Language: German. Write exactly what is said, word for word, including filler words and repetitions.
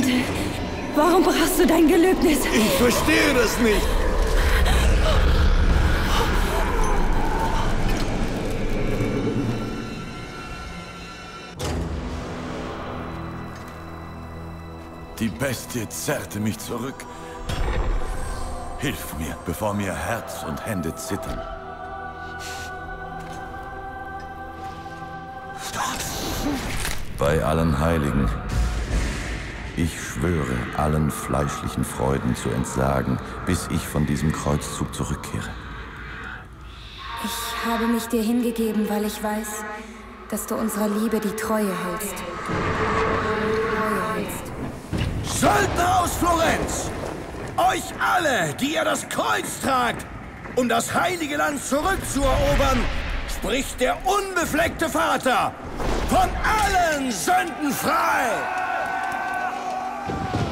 Bitte, warum brachst du dein Gelöbnis? Ich verstehe das nicht. Die Bestie zerrte mich zurück. Hilf mir, bevor mir Herz und Hände zittern. Bei allen Heiligen. Ich schwöre, allen fleischlichen Freuden zu entsagen, bis ich von diesem Kreuzzug zurückkehre. Ich habe mich dir hingegeben, weil ich weiß, dass du unserer Liebe die Treue hältst. Treue hältst. Söldner aus Florenz! Euch alle, die ihr das Kreuz tragt, um das heilige Land zurückzuerobern, spricht der unbefleckte Vater von allen Sünden frei!